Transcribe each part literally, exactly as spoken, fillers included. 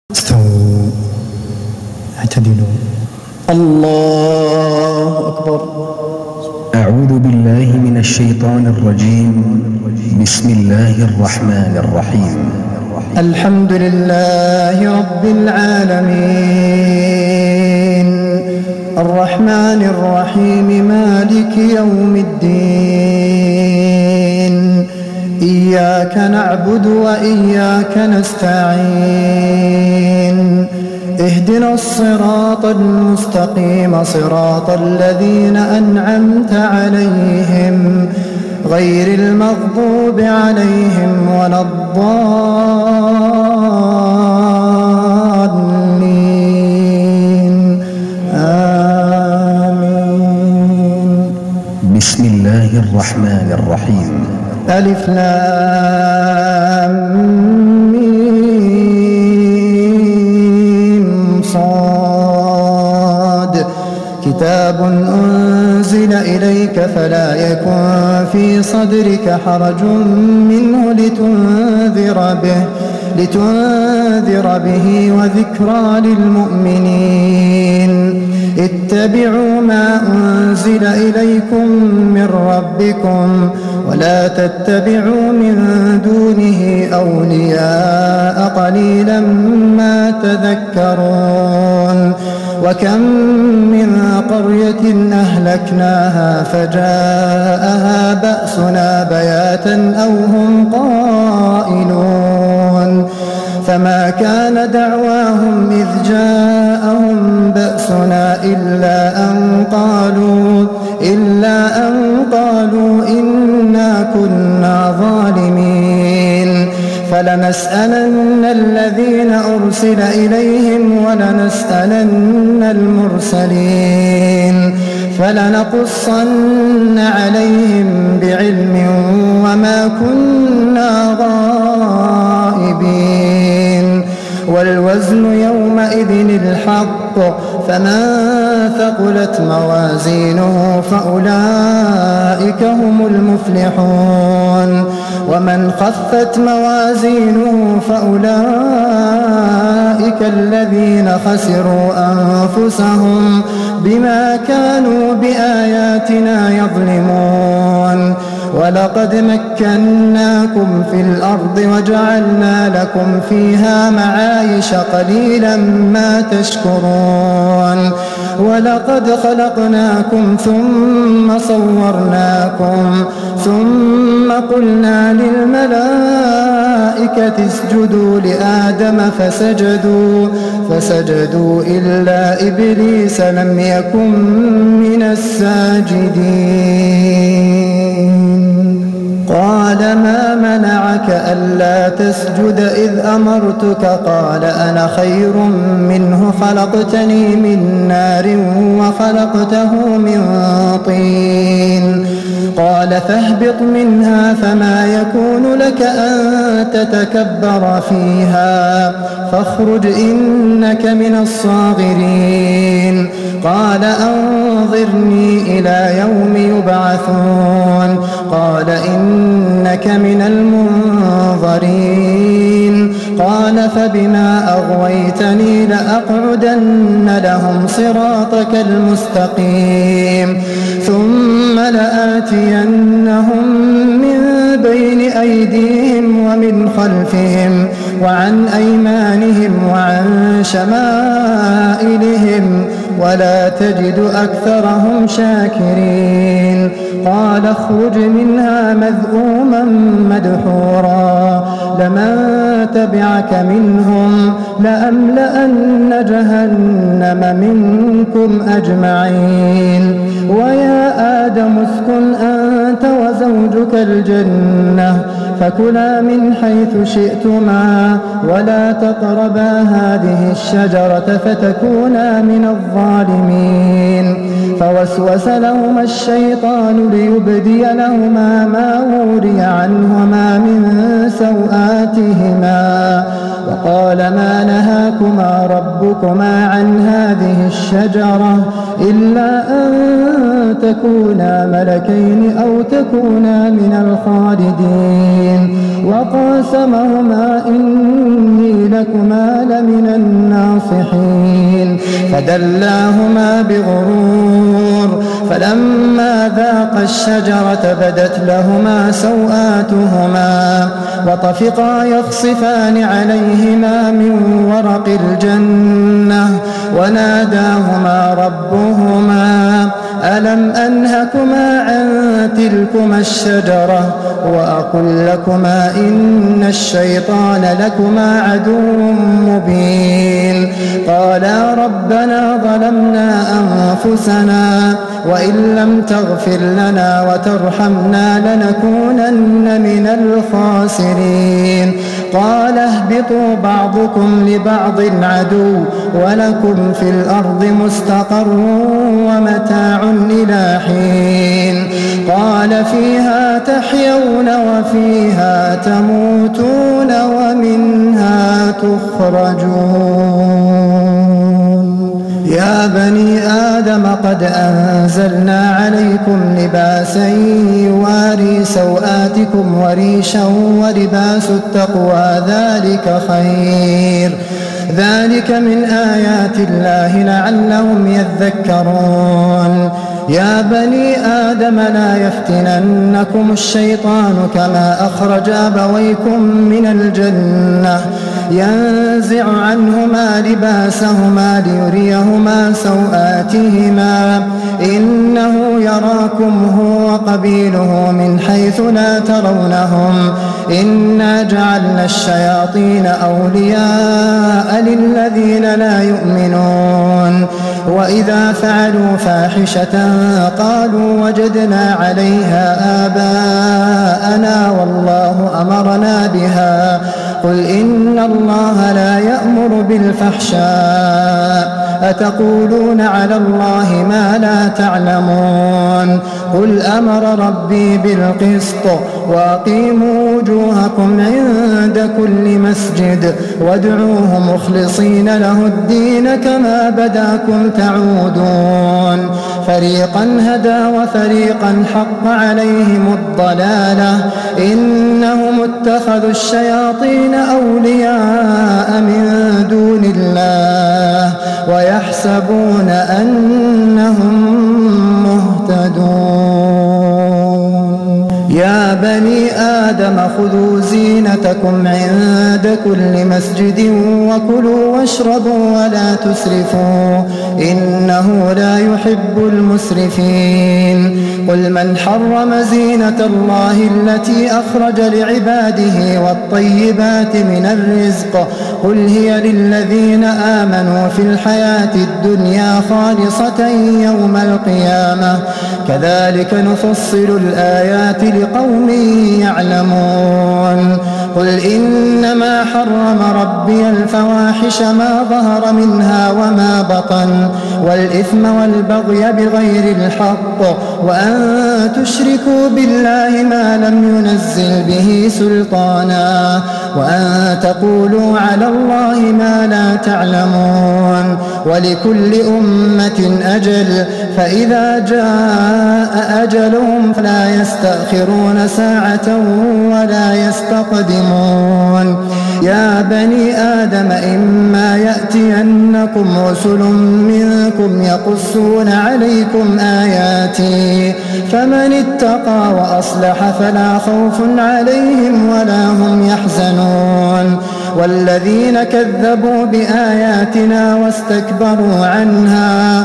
استووا اعتدلوا. الله أكبر. أعوذ بالله من الشيطان الرجيم. بسم الله الرحمن الرحيم. الحمد لله رب العالمين الرحمن الرحيم مالك يوم الدين إياك نعبد وإياك نستعين اهدنا الصراط المستقيم صراط الذين أنعمت عليهم غير المغضوب عليهم ولا الضالين آمين. بسم الله الرحمن الرحيم. ألف لام ميم صاد كتاب أنزل إليك فلا يكن في صدرك حرج منه لتنذر به لتنذر به وذكرى للمؤمنين. اتبعوا ما أنزل إليكم من ربكم ولا تتبعوا من دونه أولياء قليلا ما تذكرون. وكم من قرية أهلكناها فجاءها بأسنا بياتا أو هم قائلون فما كان دعواهم إذ جاءهم بأسنا إلا أن قالوا إلا أن قالوا إنا كنا ظالمين. فلنسألن الذين أرسل إليهم ولنسألن المرسلين فلنقصن عليهم بعلم وما كنا غائبين. والوزن يومئذ الحق فمن ثقلت موازينه فأولئك هم المفلحون ومن خفت موازينه فأولئك الذين خسروا أنفسهم بما كانوا بآياتنا يظلمون. ولقد مكناكم في الأرض وجعلنا لكم فيها معايش قليلا ما تشكرون. ولقد خلقناكم ثم صورناكم ثم قلنا للملائكة اسجدوا لآدم فسجدوا فسجدوا إلا إبليس لم يكن من الساجدين. قال ما منعك ألا تسجد إذ أمرتك قال أنا خير منه خلقتني من نار وخلقته من طين. قال فاهبط منها فما يكون لك أن تتكبر فيها فاخرج إنك من الصاغرين. قال أنظرني إلى يوم يبعثون. قال إنك من المنظرين. قال فبما أغويتني لأقعدن لهم صراطك المستقيم ثم لآتينهم من بين أيديهم ومن خلفهم وعن أيمانهم وعن شمائلهم ولا تجد أكثرهم شاكرين. قال اخرج منها مذءوما مدحورا لمن تبعك منهم لأملأن جهنم منكم أجمعين. ويا آدم اسكن أنت وزوجك الجنة فكلا من حيث شئتما ولا تقربا هذه الشجرة فتكونا من الظالمين. فوسوس لهما الشيطان ليبدي لهما ما وري عنهما من سوآتهما وقال ما نهاكما ربكما عن هذه الشجرة إلا أن تكونا ملكين أو تكونا من الخالدين وقاسمهما إني لكما لمن الناصحين فدلاهما بغرور فلما ذاقا الشجرة بدت لهما سوآتهما وطفقا يخصفان عليهما من ورق الجنة وناداهما ربهما ألم أنهكما عن تلكما الشجرة وأقل لكما إن الشيطان لكما عدو مبين قالا ربنا ظلمنا أنفسنا وإن لم تغفر لنا وترحمنا لنكونن من الخاسرين قال اهبطوا بعضكم لبعض عدو ولكم في الأرض مستقر ومتاع إلى حين قال فيها تحيون وفيها تموتون ومنها تخرجون يا بني آدم قد أنزلنا عليكم لباسا يواري سوآتكم وريشا ولباس التقوى ذلك خير ذلك من آيات الله لعلهم يذكرون يا بني آدم لا يفتننكم الشيطان كما أخرج أبويكم من الجنة ينزع عنهما لباسهما ليريهما سوآتهما إنه يراكم هو وقبيله من حيث لا ترونهم إنا جعلنا الشياطين أولياء للذين لا يؤمنون وإذا فعلوا فاحشة قالوا وجدنا عليها آباءنا والله أمرنا بها قل إن الله لا يأمر بالفحشاء أتقولون على الله ما لا تعلمون قل أمر ربي بالقسط وأقيموا وجوهكم عند كل مسجد وادعوه مخلصين له الدين كما بداكم تعودون فريقا هدى وفريقا حق عليهم الضلالة إنهم اتخذوا الشياطين أولياء من دون الله ويحسبون أنهم مهتدون يا بني آدم خذوا زينتكم عند كل مسجد وكلوا واشربوا ولا تسرفوا إنه لا يحب المسرفين قل من حرم زينة الله التي أخرج لعباده والطيبات من الرزق قل هي للذين آمنوا في الحياة الدنيا خالصة يوم القيامة كذلك نفصل الآيات لقوم يعلمون قل إنما حرم ربي الفواحش ما ظهر منها وما بطن والإثم والبغي بغير الحق وأن تشركوا بالله ما لم ينزل به سلطانا وأن تقولوا على الله ما لا تعلمون ولكل أمة أجل فإذا جاء أجلهم فلا يستأخرون ساعة ولا يستقدمون يا بني آدم إما يأتينكم رسل منكم يقصون عليكم آياتي فمن اتقى وأصلح فلا خوف عليهم ولا هم يحزنون والذين كذبوا بآياتنا واستكبروا عنها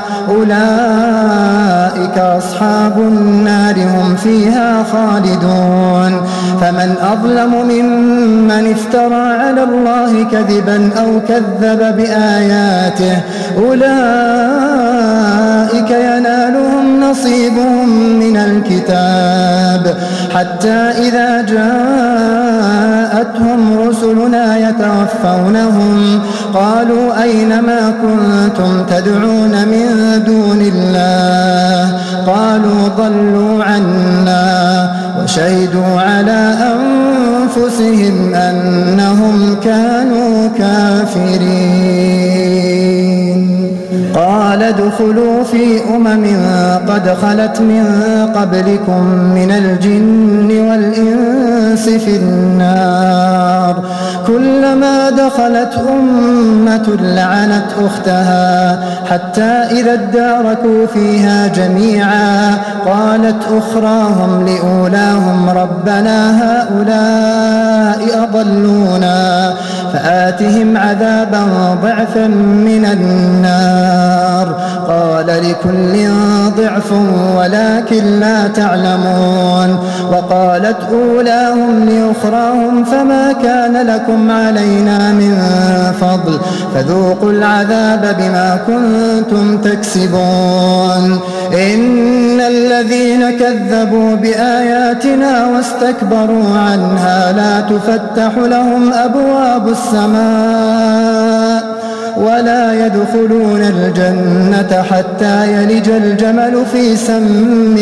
أولئك أصحاب النار هم فيها خالدون فمن أظلم ممن افترى على الله كذبا أو كذب بآياته أولئك ينالهم نصيبهم من الكتاب حتى إذا جاءتهم رسلنا يتوفونهم قالوا أين ما كنتم تدعون من دون الله قالوا ضلوا عنا وشهدوا على أنفسهم أنهم كانوا الكافرين. قال ادخلوا في أمم قد خلت من قبلكم من الجن والإنس في النار كلما دخلت أمة لعنت أختها حتى إذا اداركوا فيها جميعا قالت أخراهم لأولاهم ربنا هؤلاء أضلونا فآتهم عذابا ضعفا من النار قال لكل ضعف ولكن لا تعلمون. وقالت أولاهم لأخراهم فما كان لكم علينا من فضل فذوقوا العذاب بما كنتم تكسبون. إن الذين كذبوا بآياتنا واستكبروا عنها لا تفتح لهم أبواب السماء ولا يدخلون الجنة حتى يلج الجمل في سم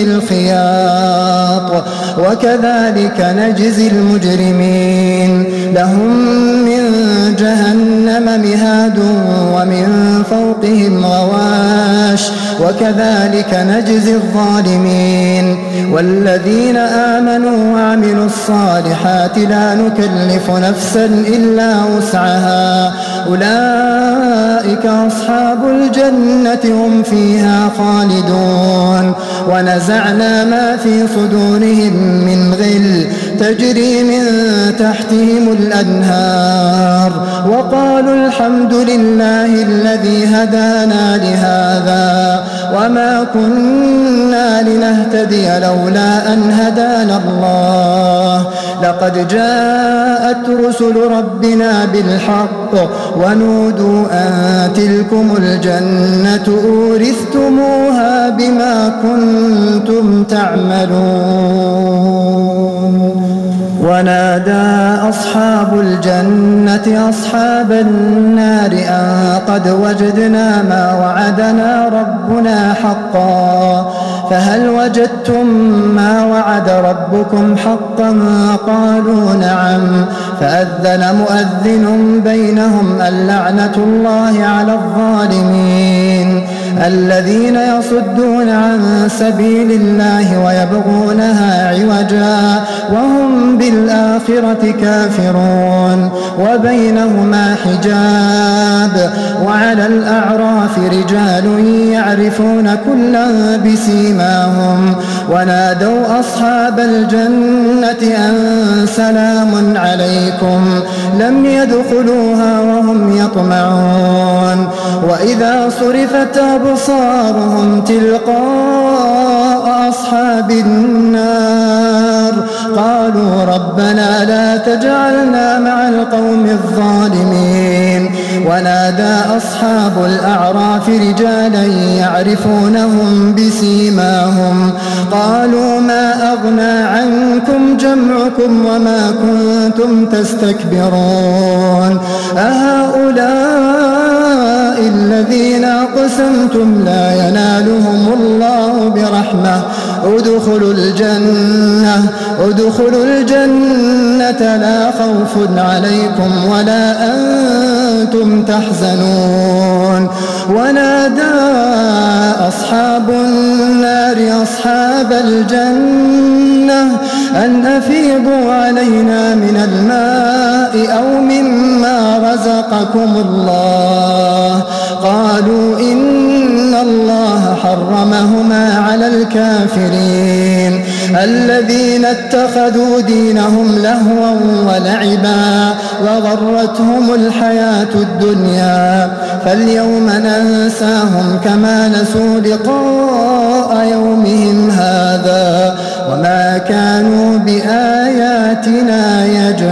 الخياط وكذلك نجزي المجرمين. لهم من جهنم مهاد ومن فوقهم غواش وكذلك نجزي الظالمين. والذين آمنوا وعملوا الصالحات لا نكلف نفسا إلا وسعها أولئك أصحاب الجنة هم فيها خالدون. ونزعنا ما في صدورهم من غل تجري من تحتهم الأنهار وقالوا الحمد لله الذي هدانا لهذا وما كنا لنهتدي لولا أن هدانا الله لقد جاءت رسل ربنا بالحق ونودوا أن تلكم الجنة أورثتموها بما كنتم تعملون. ونادى أصحاب الجنة أصحاب النار أن قد وجدنا ما وعدنا ربنا حقا فهل وجدتم ما وعد ربكم حقا قالوا نعم فأذن مؤذن بينهم اللعنة الله على الظالمين الذين يصدون عن سبيل الله ويبغونها عوجا وهم بالآخرة كافرون وبينهما حجاب وعلى الأعراف رجال يعرفون كلا بسيماهم ونادوا أصحاب الجنة أن سلام عليكم لم يدخلوها وهم يطمعون. وإذا صرفت أبصارهم تلقاء أصحاب النار قالوا ربنا لا تجعلنا مع القوم الظالمين. ونادى أصحاب الأعراف رجالا يعرفونهم بسيماهم قالوا ما أغنى عنكم جمعكم وما كنتم تستكبرون أهؤلاء الذين أقسمتم لا ينالهم الله برحمة ادخلوا الجنة ادخلوا الجنة لا خوف عليكم ولا أنتم تحزنون. ونادى أصحاب النار أصحاب الجنة أن أفيضوا علينا من الماء أو مما رزقكم الله قالوا إن الله حرمهما على الكافرين الذين اتخذوا دينهم لهوا ولعبا وغرتهم الحياة الدنيا فاليوم ننساهم كما نسوا لقاء يومهم هذا وما كانوا بآياتنا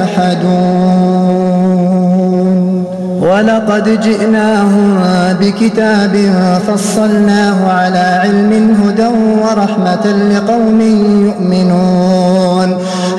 يجحدون. ولقد جئناهم بكتاب فصلناه على علم هدى ورحمة لقوم يؤمنون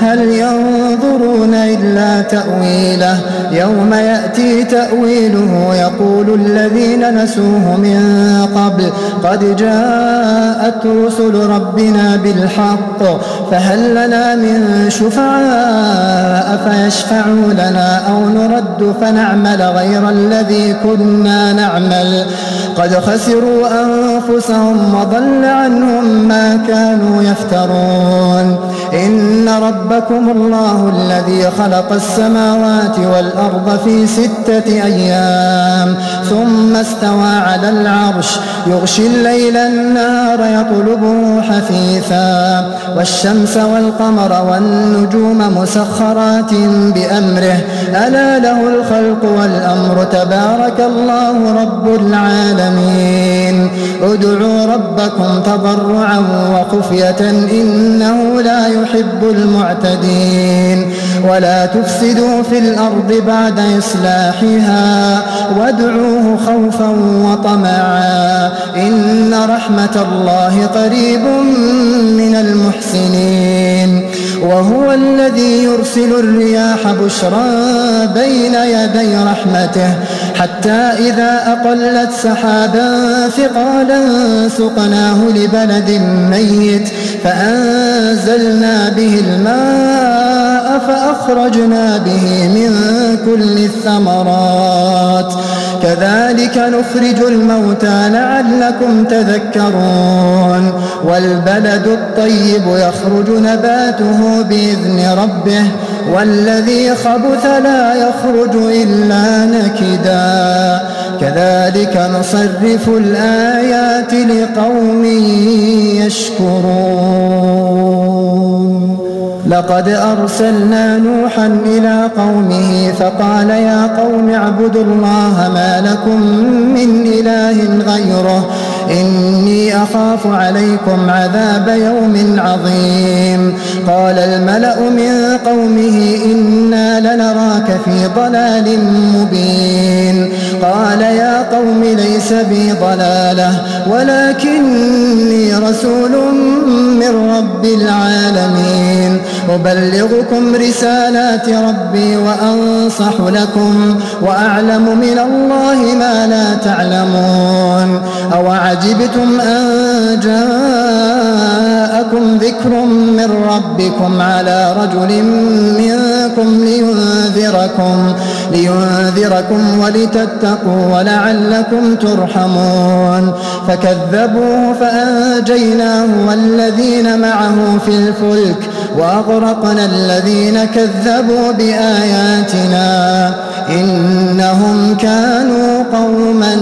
هل ينظرون إلا تأويله يوم يأتي تأويله يقول الذين نسوه من قبل قد جاءت رسل ربنا بالحق فهل لنا من شفعاء فيشفعوا لنا أو نرد فنعمل غير الذي كنا نعمل قد خسروا أنفسهم وضل عنهم ما كانوا يفترون إن ربكم الله الذي خلق السماوات والأرض في ستة أيام ثم استوى على العرش يغشي الليل النهار يطلبه حثيثا والشمس والقمر والنجوم مسخرات بأمره ألا له الخلق والأمر تبارك الله رب العالمين ادعوا ربكم تضرعا وخفية إنه لا يحب المعتدين ولا تفسدوا في الأرض بعد إصلاحها وادعوه خوفا وطمعا إن رحمة الله قريب من المحسنين وهو الذي يرسل الرياح بشرا بين يدي رحمته حتى إذا أقلت سحابا ثقالا سقناه لبلد ميت فأنزلنا به الماء فأخرجنا به من كل الثمرات كذلك نخرج الموتى لعلكم تذكرون والبلد الطيب يخرج نباته بإذن ربه والذي خبث لا يخرج إلا نكدا كذلك نصرف الآيات لقوم يشكرون لقد أرسلنا نوحا إلى قومه فقال يا قوم اعبدوا الله ما لكم من إله غيره إني أخاف عليكم عذاب يوم عظيم قال الملأ من قومه إنا لنراك في ضلال مبين قال يا قوم ليس بي ضلالة ولكني رسول من رب العالمين أبلغكم رسالات ربي وأنصح لكم وأعلم من الله ما لا تعلمون أو عجبتم أن جاءكم ذكر من ربكم على رجل منكم لينذركم, لينذركم ولتتقوا ولعلكم ترحمون فكذبوه فأنجيناه والذين معه في الفلك وأغرقنا الذين كذبوا بآياتنا إنهم كانوا قوما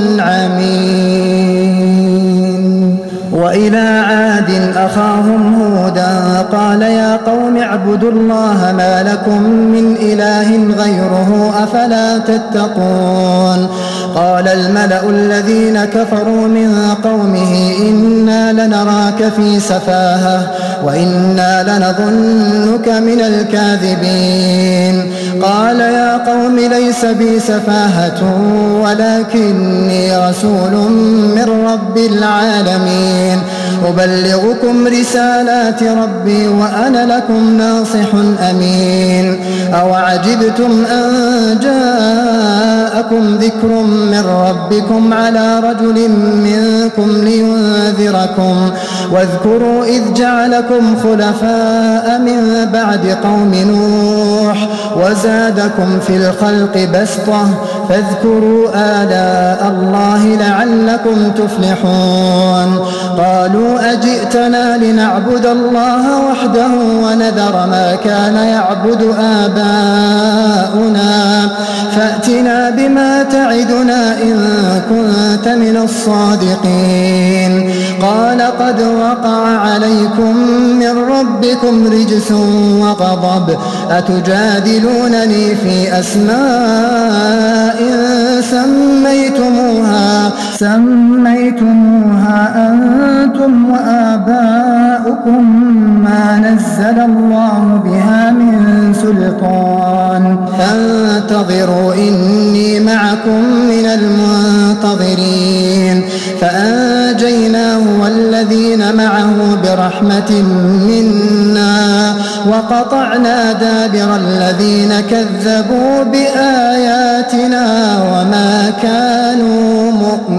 عمين وإلى عاد أخاهم هودا قال يا قوم اعبدوا الله ما لكم من إله غيره أفلا تتقون قال الملأ الذين كفروا من قومه إنا لنراك في سفاهة وإنا لنظنك من الكاذبين قال يا قوم ليس بي سفاهة ولكني رسول من رب العالمين أبلغكم رسالات ربي وأنا لكم ناصح أمين أو عجبتم أن جاءكم ذكر من ربكم على رجل منكم لينذركم واذكروا إذ جعلكم خلفاء من بعد قوم نوح وزادكم في الخلق بسطة فاذكروا آلاء الله لعلكم تفلحون قالوا أجئتنا لنعبد الله وحده ونذر ما كان يعبد آباؤنا فأتنا بما تعدنا إن كنت من الصادقين قال قد وقع عليكم من ربكم رجس وغضب أتجادلونني في أسماء سميتموها سميتموها أنتم وآباؤكم ما نزل الله بها من سلطان فانتظروا إني معكم من المنتظرين فأنجيناه والذين معه برحمة منا وقطعنا دابر الذين كذبوا بآياتنا وما كانوا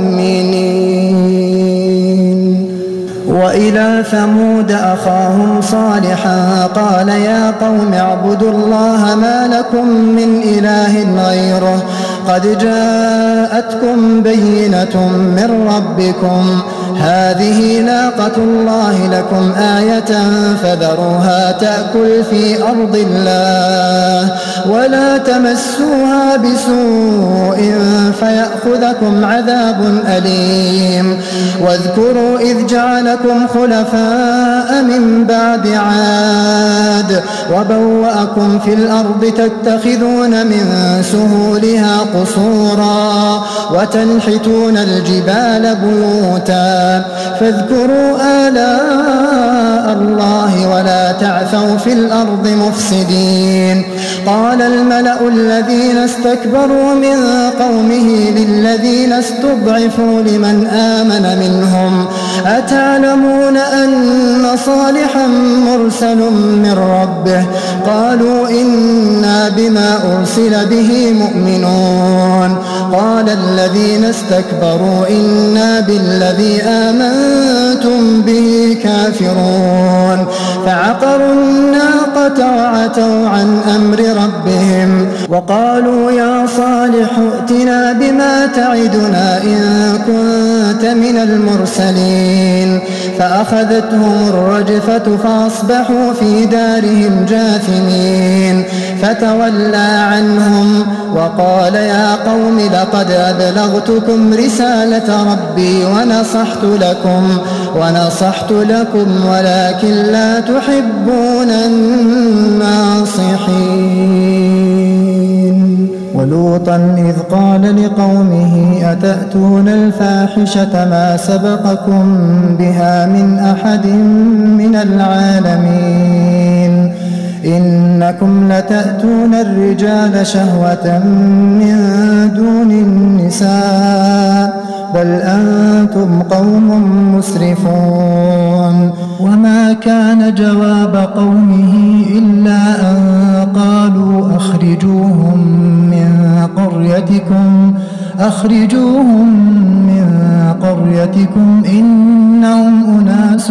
مؤمنين. وإلى ثمود أخاهم صالحا قال يا قوم اعبدوا الله ما لكم من إله غيره قد جاءتكم بينة من ربكم هذه ناقة الله لكم آية فذروها تأكل في أرض الله ولا تمسوها بسوء فيأخذكم عذاب أليم. واذكروا إذ جعلكم خلفاء من بعد عاد وبوأكم في الأرض تتخذون من سهولها قصورا وتنحتون الجبال بيوتا فاذكروا آلاء الله ولا تعثوا في الأرض مفسدين. قال الملأ الذين استكبروا من قومه للذين استضعفوا لمن آمن منهم أتعلمون أن صالحا مرسل من ربه قالوا إنا بما أرسل به مؤمنون. قال الذين استكبروا إنا بالذي آمنتم به كافرون فعقروا الناقة وعتوا عن أمر ربهم وقالوا يا صالح ائتنا بما تعدنا إن كنت من المرسلين. فأخذتهم الرجفة فأصبحوا في دارهم جاثمين فتولى عنهم وقال يا قوم لقد أبلغتكم رسالة ربي ونصحت لكم ونصحت لكم ولكن لا تحبون الناصحين. ولوطا إذ قال لقومه أتأتون الفاحشة ما سبقكم بها من أحد من العالمين إنكم لتأتون الرجال شهوة من دون النساء بل أنتم قوم مسرفون. وما كان جواب قومه إلا أن قالوا أخرجوهم من قريتكم أخرجوهم من قريتكم إنهم أناس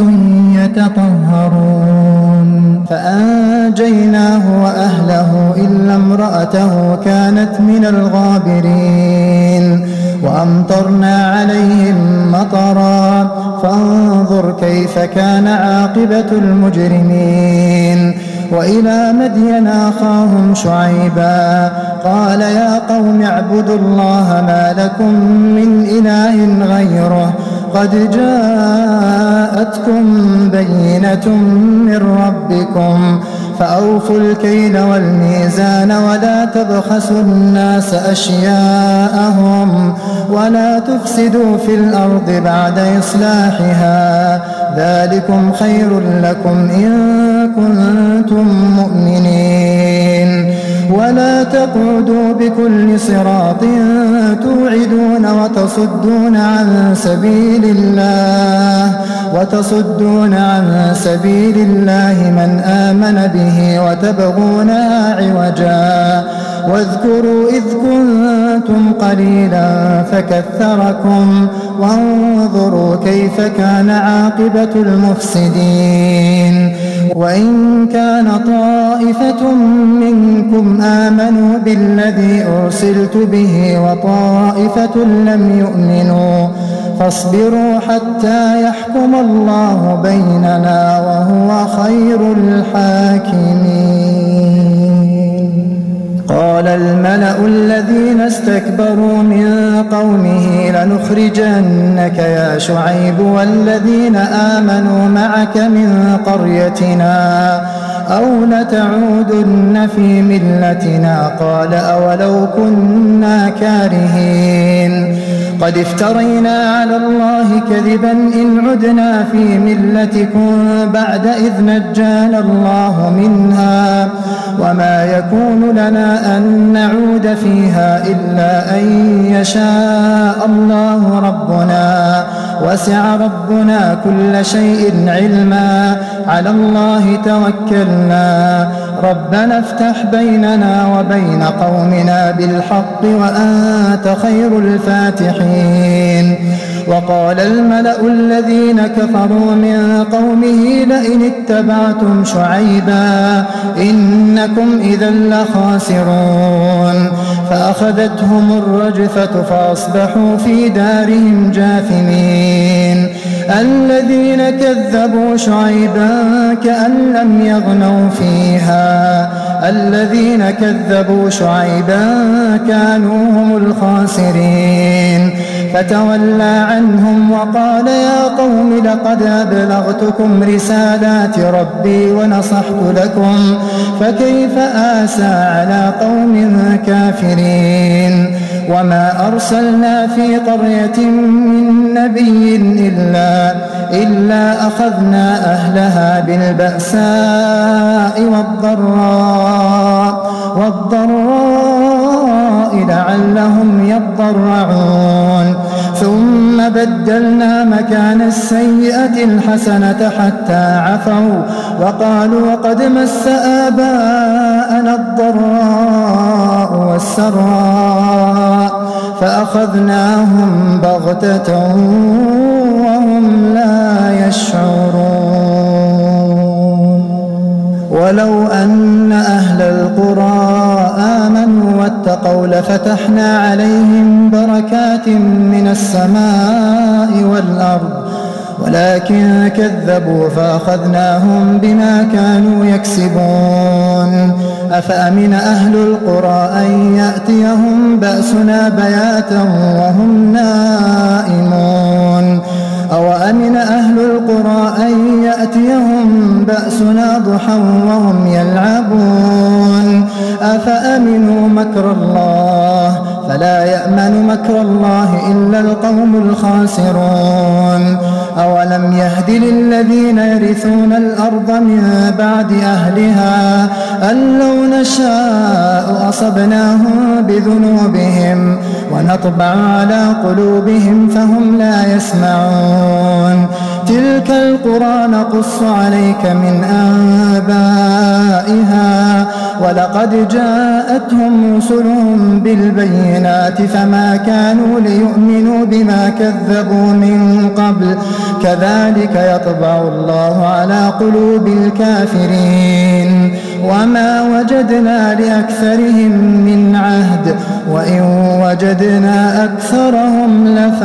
يتطهرون. فأنجيناه وأهله إلا امرأته كانت من الغابرين وأمطرنا عليهم مطرا فانظر كيف كان عاقبة المجرمين. وإلى مدين أخاهم شعيبا قال يا قوم اعبدوا الله ما لكم من إله غيره قد جاءتكم بينة من ربكم فأوفوا الكيل والميزان ولا تبخسوا الناس أشياءهم ولا تفسدوا في الأرض بعد إصلاحها ذلكم خير لكم إن كنتم مؤمنين. ولا تقعدوا بكل صراط توعدون وتصدون عن سبيل الله وتصدون عن سبيل الله من آمن به وتبغونها عوجا واذكروا إذ كنتم قليلا فكثركم وانظروا كيف كان عاقبة المفسدين. وإن كان طائفة منكم آمنوا بالذي أرسلت به وطائفة لم يؤمنوا فاصبروا حتى يحكم الله بيننا وهو خير الحاكمين. قال الملأ الذين استكبروا من قومه لنخرجنك يا شعيب والذين آمنوا معك من قريتنا أو لتعودن في ملتنا قال أولو كنا كارهين قد افترينا على الله كذبا إن عدنا في ملتكم بعد إذ نجانا الله منها وما يكون لنا أن نعود فيها إلا أن يشاء الله ربنا وسع ربنا كل شيء علما على الله توكلنا ربنا افتح بيننا وبين قومنا بالحق وأنت خير الفاتحين وقال الملأ الذين كفروا من قومه لئن اتبعتم شعيبا إنكم إذا لخاسرون فأخذتهم الرجفة فأصبحوا في دارهم جاثمين الذين كذبوا شعيبا كأن لم يغنوا فيها الذين كذبوا شعيبا كانوا هم الخاسرين فتولى عنهم وقال يا قوم لقد أبلغتكم رسالات ربي ونصحت لكم فكيف آسى على قوم كافرين وما أرسلنا في قرية من نبي إلا, إلا أخذنا أهلها بالبأساء والضراء, والضراء لعلهم يضرعون ثم بدلنا مكان السيئة الحسنة حتى عفوا وقالوا قد مس آباءنا الضراء والسراء فأخذناهم بغتة وهم لا يشعرون ولو أن أهل القرى آمنوا واتقوا لفتحنا عليهم بركات من السماء والأرض ولكن كذبوا فأخذناهم بما كانوا يكسبون أفأمن أهل القرى أن يأتيهم بأسنا بياتا وهم نائمون أو أمن أهل القرى أن يأتيهم بأسنا ضحى وهم يلعبون أفأمنوا مكر الله فلا يأمن مكر الله إلا القوم الخاسرون أولم يهد للذين يرثون الأرض من بعد أهلها أن لو نشاء أصبناهم بذنوبهم ونطبع على قلوبهم فهم لا يسمعون تلك القرى نقص عليك من أنبائها ولقد جاءتهم رسلهم بالبينات فما كانوا ليؤمنوا بما كذبوا من قبل كذلك يطبع الله على قلوب الكافرين وما وجدنا لأكثرهم من عهد وإن وجدنا أكثرهم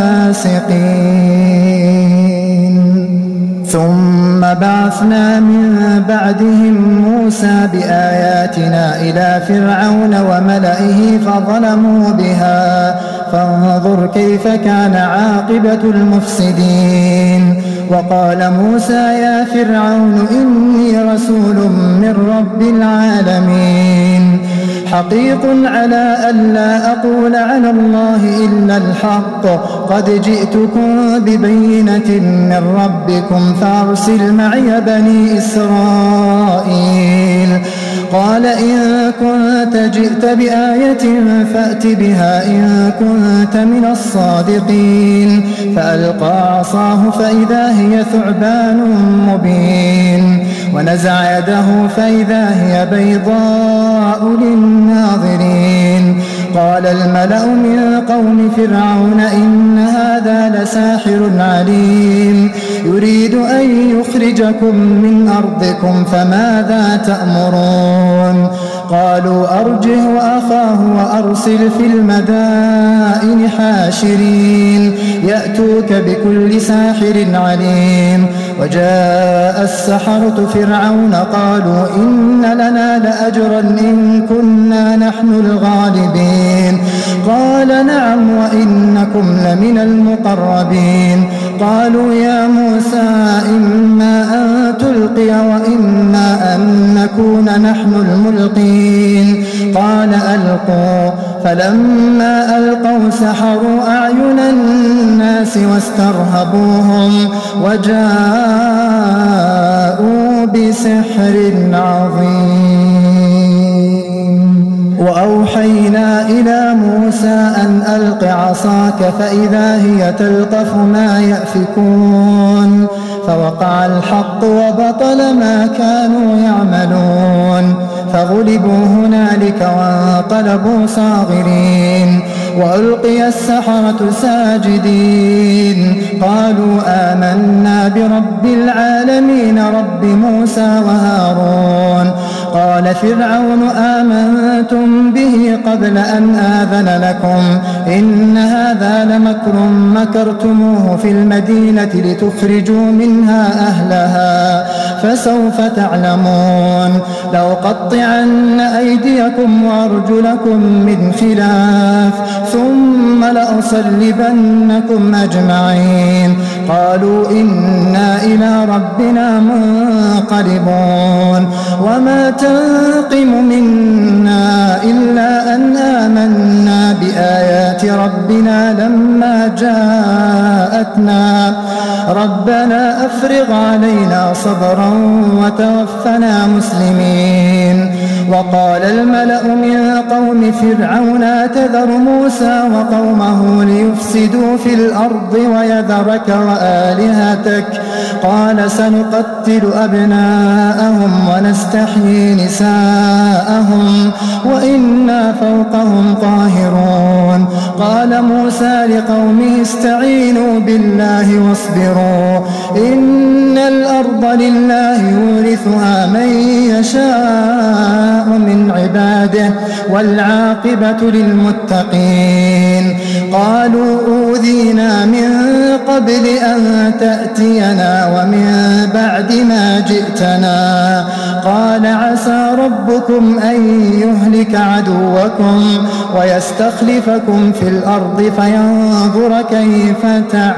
لفاسقين ثم بعثنا من بعدهم موسى بآياتنا إلى فرعون وملئه فظلموا بها فانظر كيف كان عاقبة المفسدين وقال موسى يا فرعون إني رسول من رب العالمين حقيق على ألا أقول على الله إلا الحق قد جئتكم ببينة من ربكم فأرسل معي بني إسرائيل قال إن كنت جئت بآية فأت بها إن كنت من الصادقين فألقى عصاه فإذا هي ثعبان مبين ونزع يده فإذا هي بيضاء للناظرين قال الملأ من قوم فرعون إن هذا لساحر عليم يريد أن يخرجكم من أرضكم فماذا تأمرون قالوا أرجه وأخاه وأرسل في المدائن حاشرين يأتوك بكل ساحر عليم وجاء السحرة فرعون قالوا إن لنا لأجرا إن كنا نحن الغالبين قال نعم وإنكم لمن المقربين قالوا يا موسى إما أن تلقي وإما أن نكون نحن الملقين قال ألقوا فلما ألقوا سحروا أعين الناس واسترهبوهم وجاءوا بسحر عظيم وأوحينا إلى موسى أن ألق عصاك فإذا هي تلقف ما يأفكون فوقع الحق وبطل ما كانوا يعملون فغلبوا هنالك وانقلبوا صاغرين وألقي السحرة ساجدين قالوا آمنا برب العالمين رب موسى وهارون قال فرعون آمنتم به قبل أن آذن لكم إن هذا لمكر مكرتموه في المدينة لتخرجوا منها أهلها فسوف تعلمون لأقطعن أيديكم وأرجلكم من خلاف ثم لأصلبنكم أجمعين قالوا إنا إلى ربنا منقلبون وما تنقم منا إلا أن آمنا بآيات ربنا لما جاءتنا ربنا أفرغ علينا صبرا وتوفنا مسلمين وقال الملأ من قوم فرعون أتذر موسى وقومه ليفسدوا في الأرض ويذرك وآلهتك قال سنقتل أبناءهم ونستحيي نساءهم وإنا فوقهم قاهرون قال موسى لقومه استعينوا بالله واصبروا إن الأرض لله يورثها من يشاء من عباده والعاقبة للمتقين قالوا أوذينا من قبل أن تأتينا ومن بعد ما جئتنا قال عسى ربكم أن يهلك عدوكم ويستخلفكم في الأرض فينظر كيف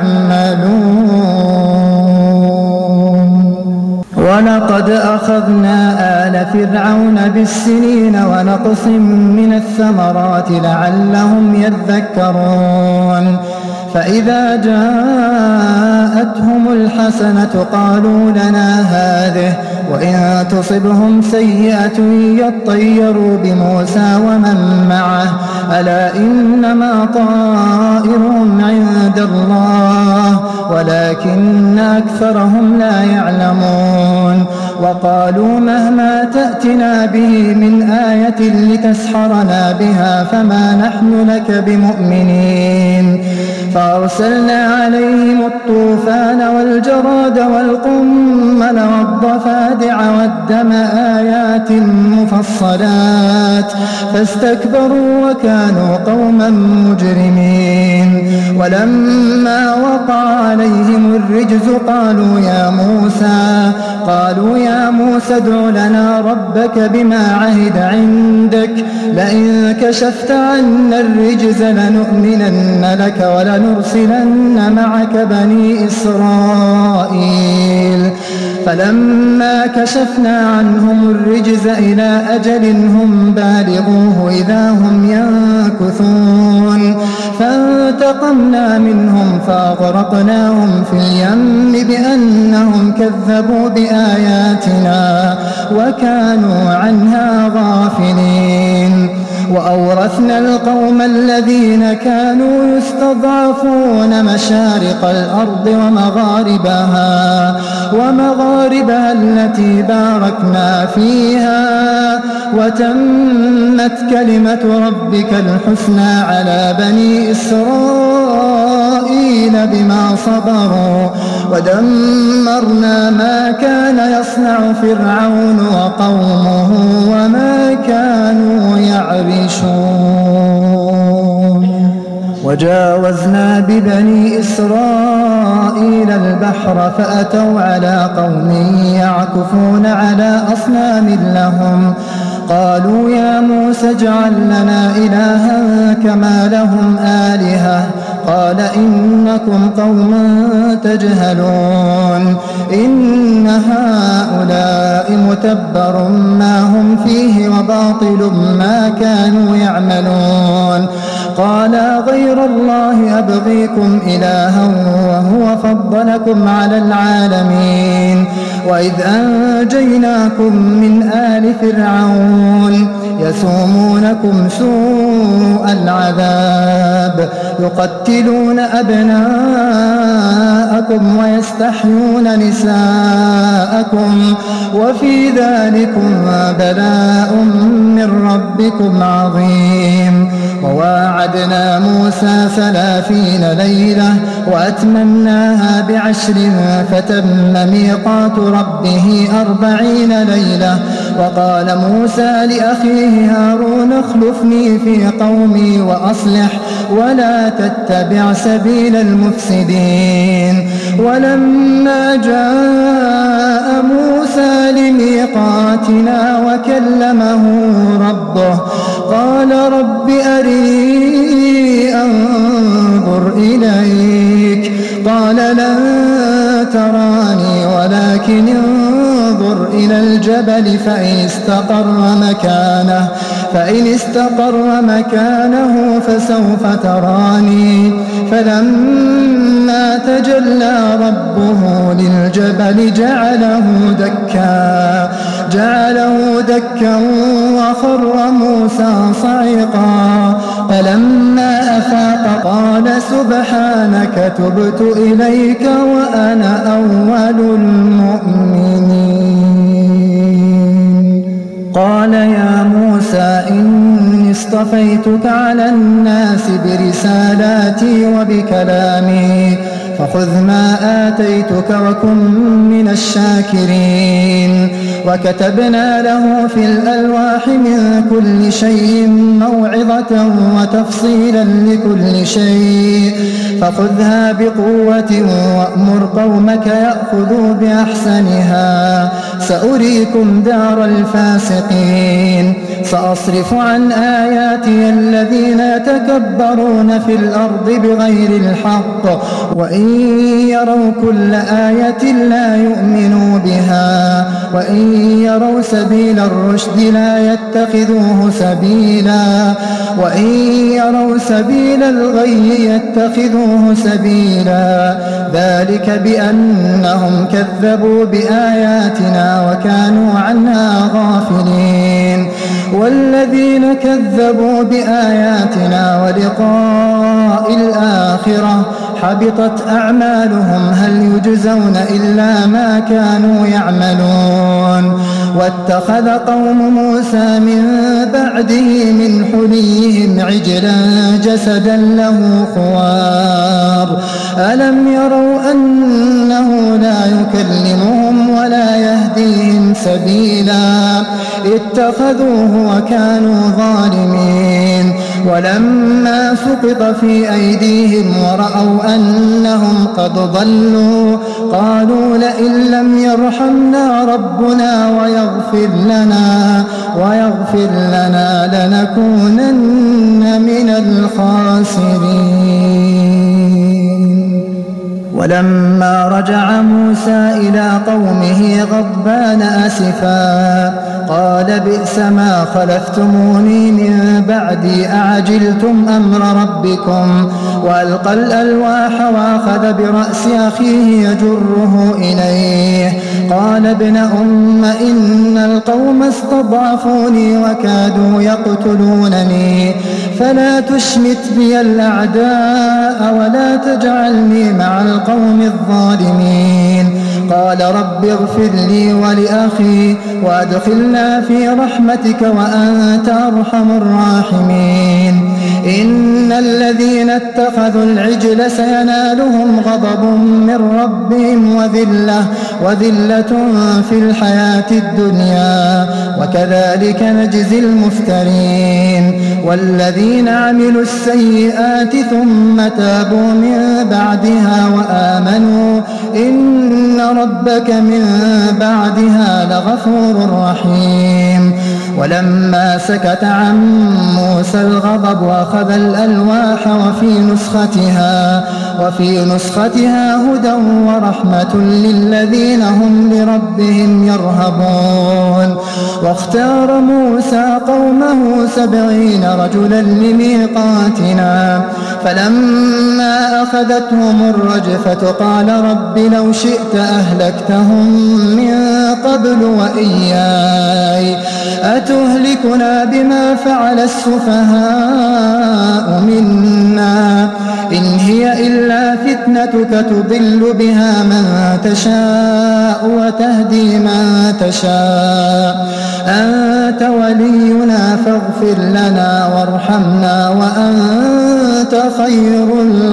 تعملون ولقد أخذنا آل فرعون بالسنين ونقص من الثمرات لعلهم يذكرون فإذا جاءتهم الحسنة قالوا لنا هذه وإن تصبهم سيئة يطيروا بموسى ومن معه ألا إنما طائرهم عند الله ولكن أكثرهم لا يعلمون وقالوا مهما تأتنا به من آية لتسحرنا بها فما نحن لك بمؤمنين فأرسلنا عليهم الطوفان والجراد والقمل والضفادع والدم آيات مفصلات فاستكبروا وكانوا قوما مجرمين ولما وقع عليهم الرجز قالوا يا موسى قالوا يا موسى ادع لنا ربك بما عهد عندك لئن كشفت عنا الرجز لنؤمنن لك ولنرسلن معك بني إسرائيل فلما كشفنا عنهم الرجز إلى أجل هم بالغوه إذا هم ينكثون فانتقمنا منهم فأغرقناهم في اليم بأنهم كذبوا بآياتنا وكانوا عنها غافلين وأورثنا القوم الذين كانوا يستضعفون مشارق الأرض ومغاربها ومغاربها التي باركنا فيها وتمت كلمة ربك الحسنى على بني إسرائيل بما صبروا ودمرنا ما كان يصنع فرعون وقومه وما كانوا يعرشون وجاوزنا ببني إسرائيل البحر فأتوا على قوم يعكفون على أصنام لهم قالوا يا موسى اجعل لنا إلها كما لهم آلهة قال إنكم قوم تجهلون إن هؤلاء متبر ما هم فيه وباطل ما كانوا يعملون قال غير الله أبغيكم إلها وهو فضلكم على العالمين وإذ أنجيناكم من آل فرعون يسومونكم سوء العذاب يقتلون أبناءكم ويستحيون نساءكم وفي ذلكم بلاء من ربكم عظيم وواعدنا موسى ثلاثين ليلة وأتممناها بعشر فتم ميقات ربه أربعين ليلة وقال موسى لأخيه هارون اخلفني في قومي وأصلح ولا تتبع سبيل المفسدين ولما جاء موسى لميقاتنا وكلمه ربه قال رب أرني أنظر إليك قال لن تراني ولكن انظر إلى الجبل فإن استقر مكانه فإن استقر مكانه فسوف تراني فلما تجلى ربه للجبل جعله دكا جعله دكا وخر موسى صعقا فلما أفاق قال سبحانك تبت إليك وأنا أول المؤمنين قال يا موسى إني اصطفيتك على الناس برسالاتي وبكلامي فخذ ما آتيتك وكن من الشاكرين وكتبنا له في الألواح من كل شيء موعظة وتفصيلا لكل شيء فخذها بقوة وأمر قومك يأخذوا بأحسنها سأريكم دار الفاسقين سأصرف عن آياتي الذين يتكبرون في الأرض بغير الحق وإن يروا كل آية لا يؤمنوا بها وإن يروا سبيل الرشد لا يتخذوه سبيلا وإن يروا سبيل الغي يتخذوه سبيلا ذلك بأنهم كذبوا بآياتنا وكانوا عنها غافلين والذين كذبوا بآياتنا ولقاء الآخرة حبطت أعمالهم هل يجزون إلا ما كانوا يعملون واتخذ قوم موسى من بعده من حليهم عجلا جسدا له خوار ألم يروا أنه لا يكلمهم ولا يهديهم سبيلا اتخذوه وكانوا ظالمين ولما سقط في أيديهم ورأوا أنهم قد ضلوا قالوا لئن لم يرحمنا ربنا ويغفر لنا ويغفر لنا لنكونن من الخاسرين ولما رجع موسى إلى قومه غضبان أسفا قال بئس ما خلفتموني من بعدي أعجلتم أمر ربكم وألقى الألواح وأخذ برأس أخيه يجره إليه قال ابن أم إن القوم استضعفوني وكادوا يقتلونني فلا تشمت بي الأعداء ولا تجعلني مع القوم الظالمين قال رب اغفر لي ولأخي وأدخلنا في رحمتك وأنت أرحم الراحمين إن الذين اتخذوا العجل سينالهم غضب من ربهم وذلة وذلة في الحياة الدنيا وكذلك نجزي المفترين والذين عملوا السيئات ثم تابوا من بعدها وآمنوا إن ربك من بعدها لغفور رحيم ولما سكت عن موسى الغضب أخذ الألواح وفي نسختها وفي نسختها هدى ورحمة للذين هم لربهم يرهبون. واختار موسى قومه سبعين رجلا لميقاتنا فلما أخذتهم الرجفة قال رب لو شئت أهلكتهم من قبل وإياي أتهلكنا بما فعل السفهاء منا إن هي إلا فتنتك تضل بها من تشاء وتهدي من تشاء أنت ولينا فاغفر لنا وارحمنا وأنت خير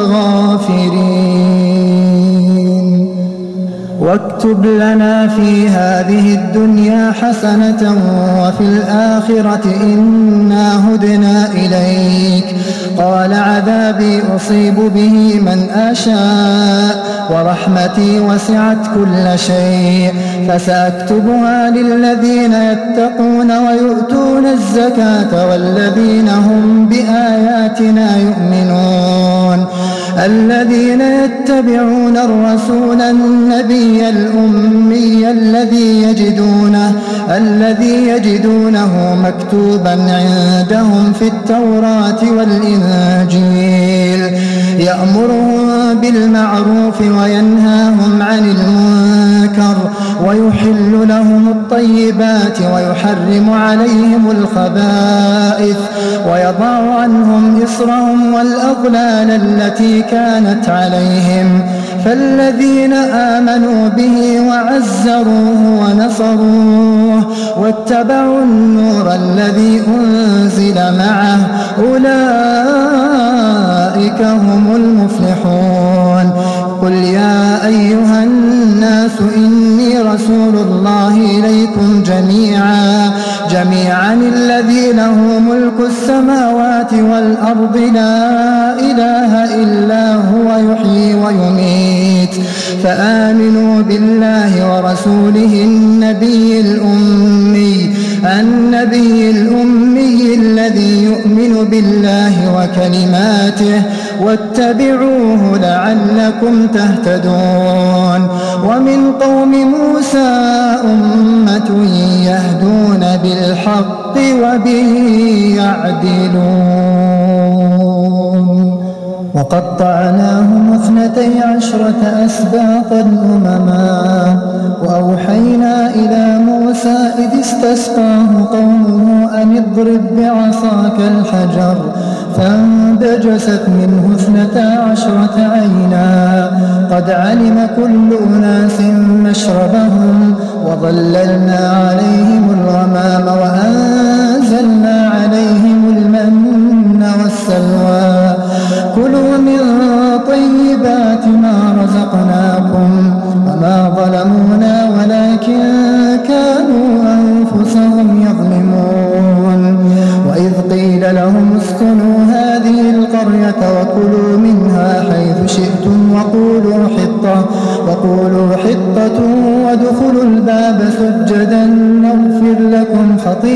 الغافرين. واكتب لنا في هذه الدنيا حسنة وفي الآخرة إنا هدنا إليك. قال عذابي أصيب به من أشاء ورحمتي وسعت كل شيء فسأكتبها للذين يتقون ويؤتون الزكاة والذين هم بآياتنا يؤمنون الذين يتبعون الرسول النبي الأمي الذي يجدونه الذي يجدونه مكتوبا عندهم في التوراة والإنجيل يأمرهم بالمعروف وينهاهم عن المنكر ويحل لهم الطيبات ويحرم عليهم الخبائث ويضع عنهم إصرهم والأغلال التي كانت عليهم فالذين آمنوا به وعزروه ونصروه واتبعوا النور الذي أنزل معه أولئك هم المفلحون. قل يا أيها الناس إني رسول الله إليكم جميعا جميعا الذي له ملك السماوات والأرض لا إله إلا هو يحيي ويميت فآمنوا بالله ورسوله النبي الأمي النبي الأمي الذي يؤمن بالله وكلماته واتبعوه لعلكم تهتدون. ومن قوم موسى أمة يهدون بالحق وبه يعدلون. وقطعناهم اثنتي عشرة أسباطا أمما وأوحينا إلى موسى إذ استسقاه قومه أن اضرب بعصاك الحجر فانبجست منه اثنتا عشرة عينا قد علم كل أناس مشربهم وظللنا عليهم الغمام وأنزلنا عليهم المن والسلوى كلوا من طيبات ما رزقناكم وما ظلمونا ولكن كانوا أنفسهم يظلمون. وإذ قيل لهم اسكنوا هذه القرية وكلوا منها حيث شئتم وقولوا حطة وقولوا حطة وادخلوا الباب سجدا نغفر لكم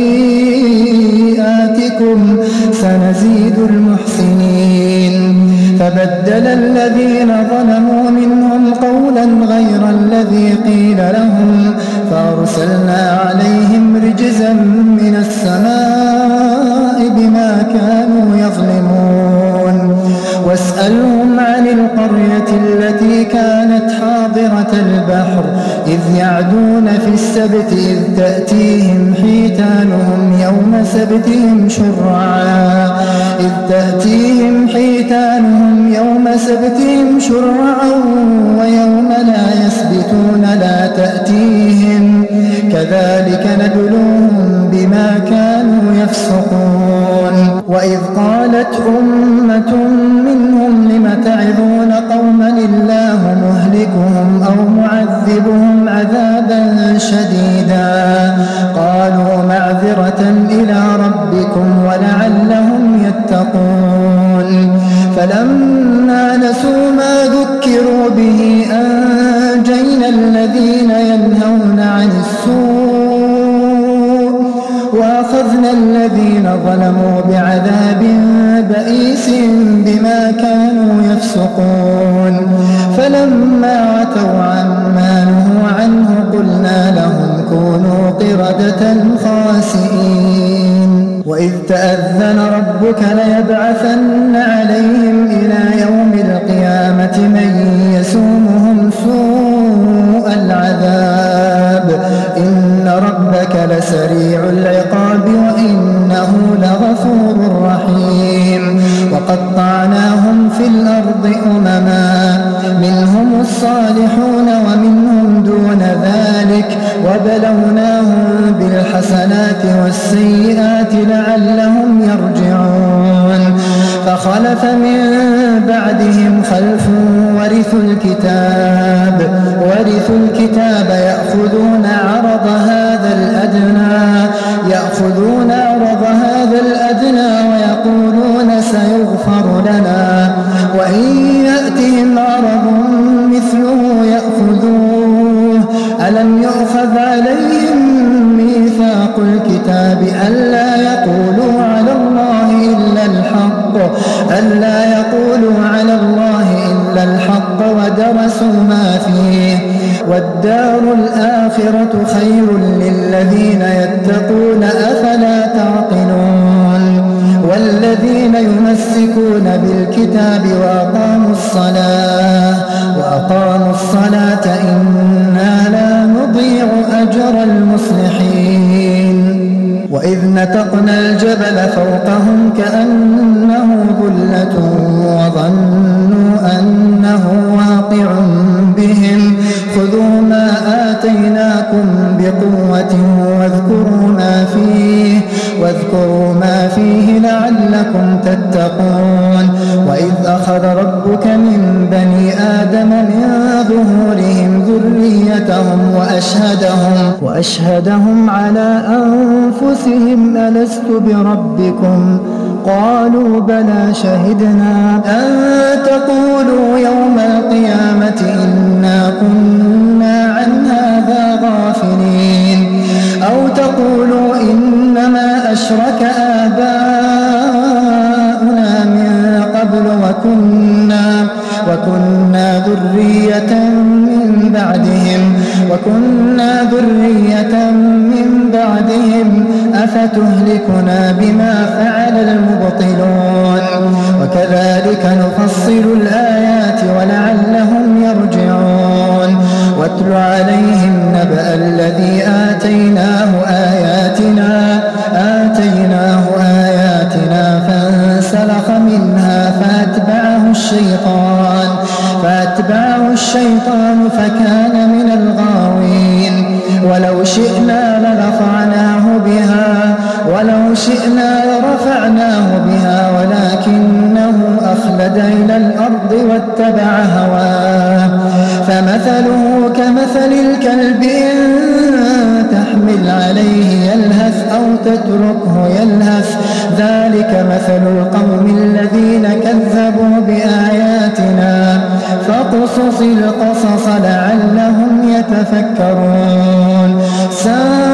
خطيئاتكم سنزيد المحسنين. فبدل الذين ظلموا منهم قولا غير الذي قيل لهم فأرسلنا عليهم رجزا من السماء بما كانوا يظلمون. واسألهم عن القرية التي كانت حاضرة البحر إذ يعدون في السبت إذ تأتيهم حيتانهم يوم سبتهم شرعا إذ تأتيهم حيتانهم يوم سبتهم شرعا ويوم لا يسبتون لا تأتيهم كذلك نبلوهم بما كانوا يفسقون. وإذ قالت أمة منهم لم تعظون قوما الله مهلكهم أو معذبهم عذابا شديدا قالوا معذرة إلى ربكم ولعلهم يتقون. فلما نسوا ما ذكروا به أنجينا الذين ينهون عن السوء فلما عتوا عما نهوا عنه قلنا لهم كونوا قردة خاسئين وإذ تأذن ربك ليبعثن عليهم إلى يوم القيامة من يسومهم سوء العذاب إن ربك لسريع العقاب وإنه لغفور رحيم وقطعناهم في الأرض أمما منهم الصالحون ومنهم دون ذلك وبلوناهم بالحسنات والسيئات لعلهم يرجعون فخلف من بعدهم خلف ورثوا الكتاب ورثوا الكتاب يأخذون عرض هذا الأدنى يأخذون عرض هذا الأدنى ويقولون سيغفر لنا وإن يأتهم عرض مثله يأخذوه ألم يؤخذ عليهم ميثاق الكتاب ألا يقولوا على الله إلا الحق ألا يقولوا على الله إلا الحق ودرسوا ما فيه والدار الآخرة خير للذين يتقون أفلا تعقلون والذين يمسكون بالكتاب وأقاموا الصلاة وأقاموا الصلاة إنا لا نضيع أجر المصلحين وإذ نتقنا الجبل فوقهم كأنه ظلة وظنوا أنه واقع بهم خذوا ما آتيناكم بقوة واذكروا ما فيه واذكروا ما فيه لعلكم تتقون وإذ أخذ ربك من بني آدم من ظهورهم ذريتهم وأشهدهم وأشهدهم على أنفسهم ألست بربكم قالوا بلى شهدنا أن تقولوا يوم القيامة إنا كنا عن هذا غافلين أو تقولوا إنما أشرك آباؤنا من قبل وكنا وكنا ذرية من بعدهم وكنا ذرية من بعدهم أفتهلكنا بما فعل المبطلون وكذلك نفصل الآيات ولعلهم يرجعون واتل عليهم نبأ الذي آتيناه آياتنا آتيناه آياتنا فانسلخ منها فأتبعه الشيطان فأتبعه الشيطان فكان من الغاوين ولو شئنا لرفعناه بها ولو شئنا لرفعناه بها ولكنه أخلد إلى الأرض واتبع هواه فمثله كمثل الكلب إن تحمل عليه يلهث أو تتركه يلهث ذلك مثل القوم الذين كذبوا بآياتنا فاقصص القصص لعلهم يتفكرون ساء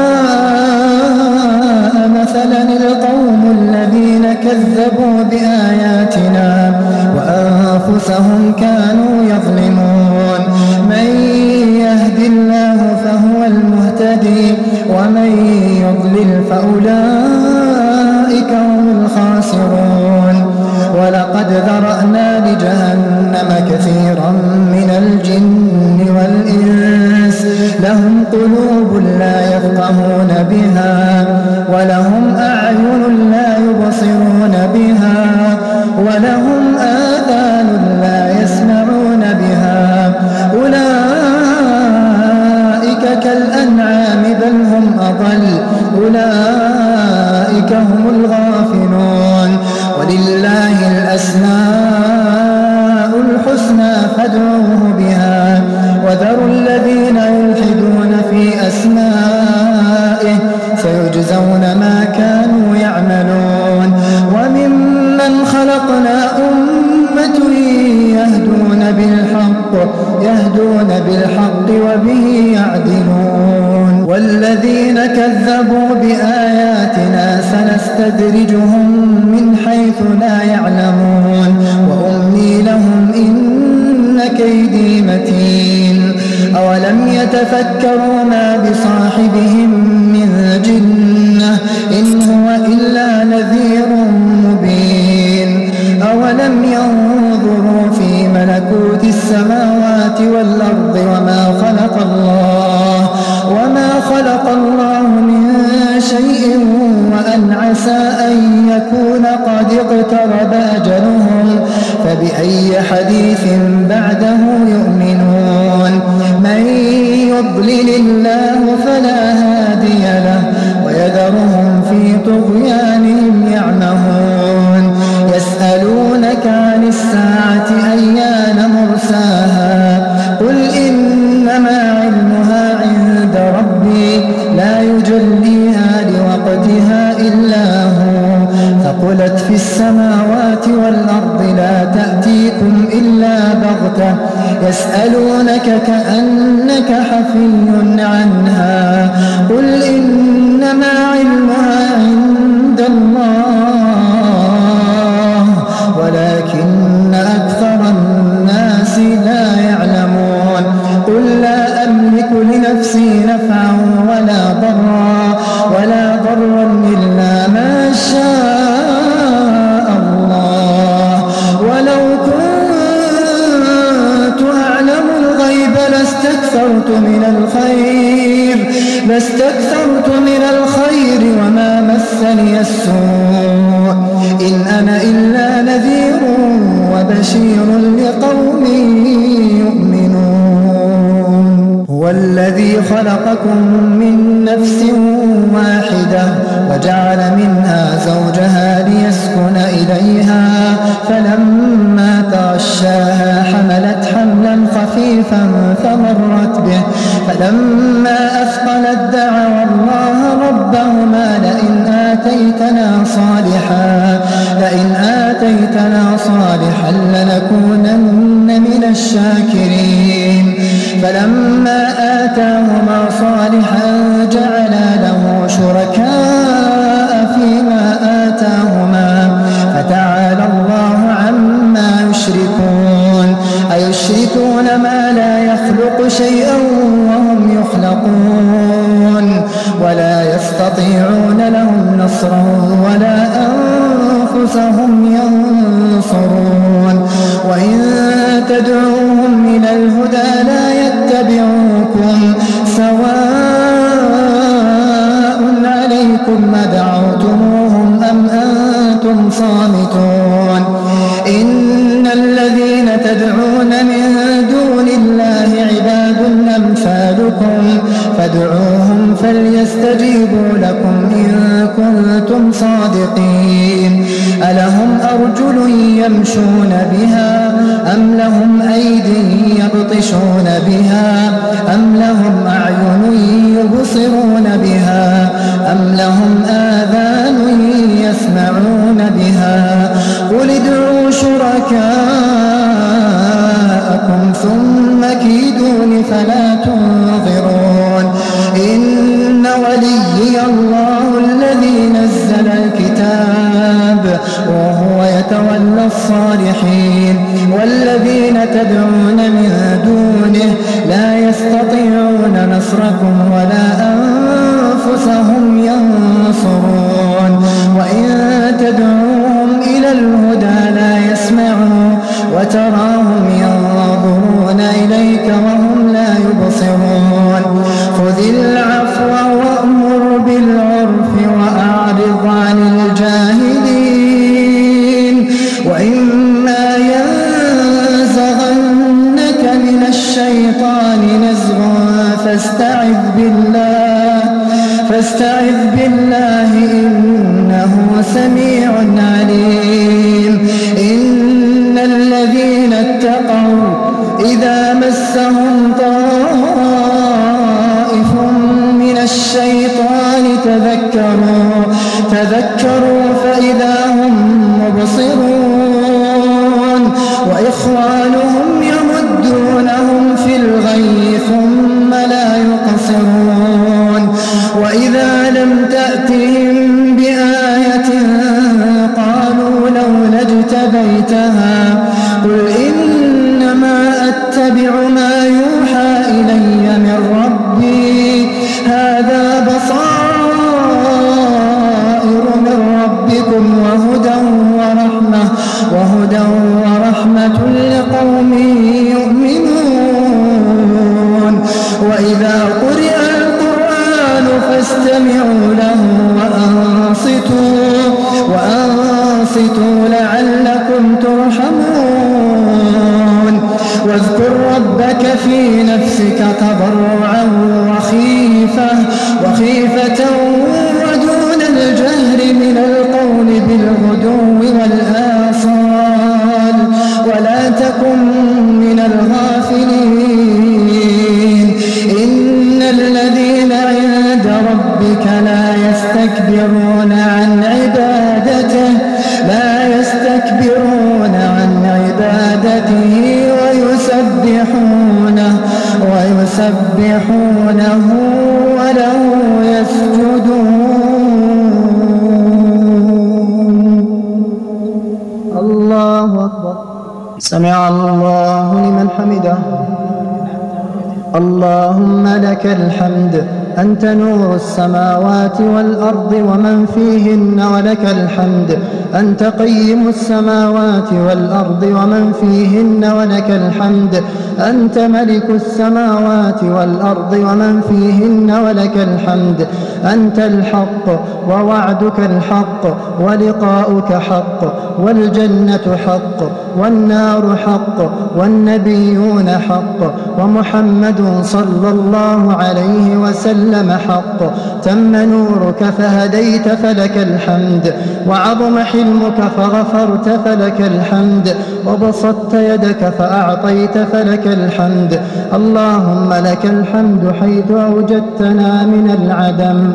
مثلا القوم الذين كذبوا بآياتنا وأنفسهم كانوا يظلمون من يهد الله فهو المهتدي ومن يضلل فأولئك هم الخاسرون ولقد ذرأنا لجهنم كثيرا من الجن والإنس لهم قلوب لا يفقهون بها ولهم أعين لا يبصرون بها ولهم آذان لا يسمعون بها أولئك كالأنعام بل هم أضل أولئك هم الغافلون ولله الأسماء الحسنى فادعوه بها وذروا الذين يلحدون في أسمائه سيجزون ما كانوا يعملون وممن خلقنا أمة يهدون بالحق يهدون بالحق وبه يعدلون والذين كذبوا بآياتنا سنستدرجهم من حيث لا يعلمون وأملي لهم إن كيدي متين أولم يتفكروا ما بصاحبهم من جنة إن هو إلا نذير مبين أولم ينظروا في ملكوت السماوات والأرض وما خلق الله وما خلق الله من شيء وأن عسى أن يكون قد اقترب أجلهم فبأي حديث بعده يؤمنون من يضلل الله فلا هادي له ويذرهم في طغيانهم يعمهون يسألونك عن الساعة أيان مرساها قل إنما علمها عند ربي لا يجليها لوقتها إلا هو ثقلت في السماوات والأرض لا تأتيكم إلا بغتة يسألونك كأنك حفي عنها قل إنما علمها عند الله ولكن أكثر الناس لا يعلمون قل لا أملك لنفسي نفعا ولا ضرا ولا ضرا إلا ما شاء الله ولو كنت أعلم الغيب لاستكثرت من الخير لاستكثرت من الخير وما مسني السوء إن أنا إلا نذير وبشير لقوم يؤمنون هو الذي خلقكم من نفس واحدة وجعل منها زوجها ليسكن إليها فلما تغشاها حملت حملا خفيفا فمرت به فلما أثقلت دعوا الله ربهما لئن آتيتنا صالحا لئن آتيتنا صالحا لنكونن من الشاكرين فلما آتاهما صالحا جعلا له شركاء فيما آتاهما فتعالى الله عما يشركون أيشركون ما لا يخلق شيئا وهم يخلقون ولا يستطيعون لهم نصرا ولا أنفسهم ينصرون وإن تدعوهم إلى الهدى لا يتبعوكم سواء عليكم أدعوتموهم أم أنتم صامتون إن الذين تدعون من دون الله عباد أمثالكم فادعوهم فليستجيبوا لكم إن كنتم صادقين ألهم أرجل يمشون بها أم لهم أيدي يبطشون بها أم لهم أعين يبصرون بها أم لهم آذان يسمعون بها قل ادعوا شركاءكم ثم كيدون فلا تنظرون إن وليي الله الذي نزل الكتاب وهو يتولى الصالحين والذين تدعون من دونه لا يستطيعون نصركم ولا أنفسهم ينصرون وإن تدعوهم إلى الهدى لا يسمعون وتراهم ينظرون إليك وهم لا يبصرون خذ العفو وأمر بالعرف وأعرض عن الجاهلين وإما ينزغنك من الشيطان نزغ فاستعذ بالله فاستعذ بالله إنه سميع عليم إن الذين اتقوا إذا مسهم طائف من الشيطان تذكروا تذكروا فإذا هم مبصرون وإخوانهم يمدونهم في الغي ثم لا يقصرون وإذا لم تأتهم بآية قالوا لولا اجتبيتها قل إنما أتبع ما يوحى إلي من ربي هذا بصائر من ربكم وهدى ورحمة وهدى ورحمة لقوم يؤمنون وإذا قرئ القرآن فاستمعوا له وأنصتوا وأنصتوا لعلكم ترحمون واذكر ربك في نفسك تضرعا وخيفة وخيفة ودون الجهر من القول بالغدو والآصال ولا تكن من الغافلين إن الذين عند ربك لا يستكبرون عن عبادته لا يستكبرون عن عبادته ويسبحونه ويسبحونه وله يسجدون. الله أكبر. سمع الله لمن حمده. اللهم لك الحمد أنت نور السماوات والأرض ومن فيهن ولك الحمد أنت قيم السماوات والأرض ومن فيهن ولك الحمد أنت ملك السماوات والأرض ومن فيهن ولك الحمد أنت الحق ووعدك الحق ولقاؤك حق والجنة حق والنار حق والنبيون حق ومحمد صلى الله عليه وسلم حق تم نورك فهديت فلك الحمد وعظم حلمك فغفرت فلك الحمد وبسطت يدك فأعطيت فلك الحمد. اللهم لك الحمد حيث أوجدتنا من العدم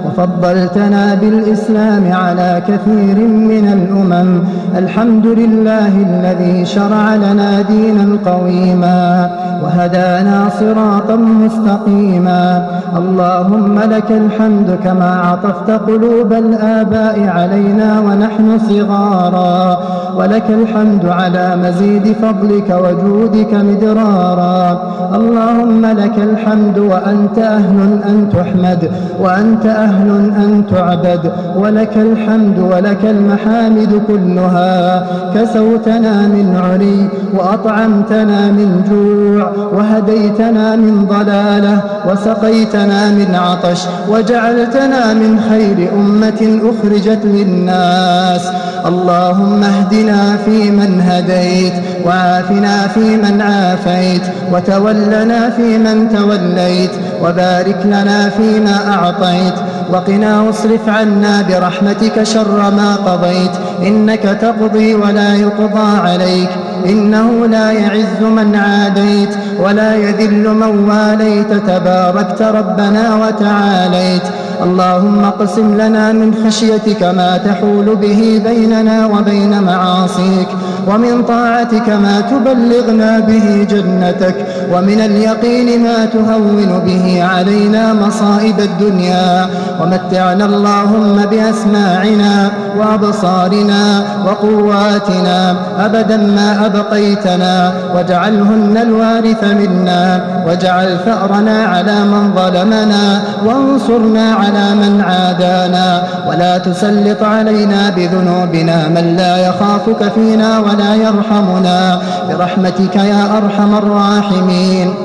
وفضلتنا بالإسلام على كثير من الأمم. الحمد لله الذي شرع لنا دينا قويما وهدانا صراطا مستقيما. اللهم لك الحمد كما عطفت قلوب الآباء علينا ونحن صغارا ولك الحمد على مزيد فضلك وجودك مدرارا. اللهم لك الحمد وأنت أهل أن تحمد وأنت أهل أن تعبد ولك الحمد ولك المحامد كلها. كسوتنا من عري وأطعمتنا من جوع وهديتنا من ضلالة وسقيتنا من عطش وجعلتنا من خير أمة أخرجت للناس. اللهم اهدنا فيمن هديت وعافنا فيمن عافيت وتولنا فيمن توليت وبارك لنا فيما أعطيت وقنا واصرف عنا برحمتك شر ما قضيت. إنك تقضي ولا يقضى عليك إنه لا يعز من عاديت ولا يذل من واليت تباركت ربنا وتعاليت. اللهم اقسم لنا من خشيتك ما تحول به بيننا وبين معاصيك ومن طاعتك ما تبلغنا به جنتك ومن اليقين ما تهون به علينا مصائب الدنيا. ومتعنا اللهم بأسماعنا وأبصارنا وقواتنا أبدا ما أبقيتنا واجعلهن الوارث منا واجعل ثأرنا على من ظلمنا وانصرنا على من عادانا ولا تسلط علينا بذنوبنا من لا يخافك فينا ولا يرحمنا برحمتك يا أرحم الراحمين.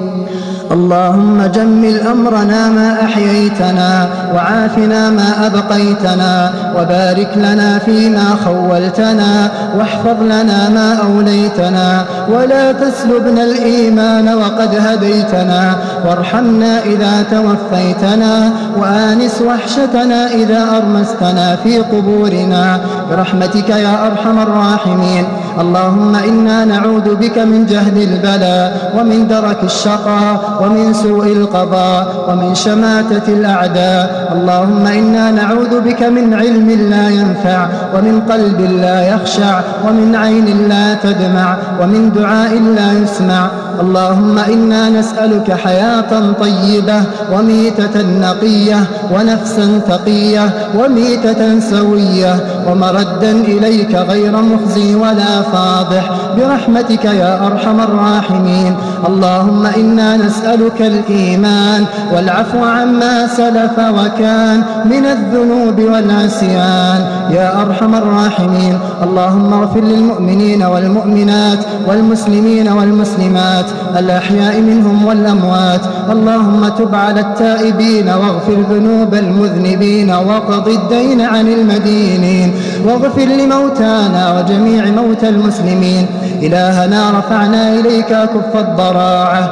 اللهم جمل أمرنا ما أحييتنا وعافنا ما أبقيتنا وبارك لنا فيما خولتنا واحفظ لنا ما أوليتنا ولا تسلبنا الإيمان وقد هديتنا وارحمنا إذا توفيتنا وآنس وحشتنا إذا أرمستنا في قبورنا برحمتك يا أرحم الراحمين. اللهم إنا نعوذ بك من جهد البلاء ومن درك الشقاء ومن سوء القضاء ومن شماتة الأعداء. اللهم إنا نعوذ بك من علم لا ينفع ومن قلب لا يخشع ومن عين لا تدمع ومن دعاء لا يسمع. اللهم إنا نسألك حياة طيبة وميتة نقية ونفسا تقية وميتة سوية ومردا إليك غير مخزي ولا فاضح برحمتك يا أرحم الراحمين. اللهم إنا نسألك الإيمان والعفو عما سلف وكان من الذنوب والعصيان يا أرحم الراحمين. اللهم اغفر للمؤمنين والمؤمنات والمسلمين والمسلمات الأحياء منهم والأموات. اللهم تب على التائبين واغفر ذنوب المذنبين واقض الدين عن المدينين واغفر لموتانا وجميع موتى المسلمين. إلهنا رفعنا إليك كف الضراعة.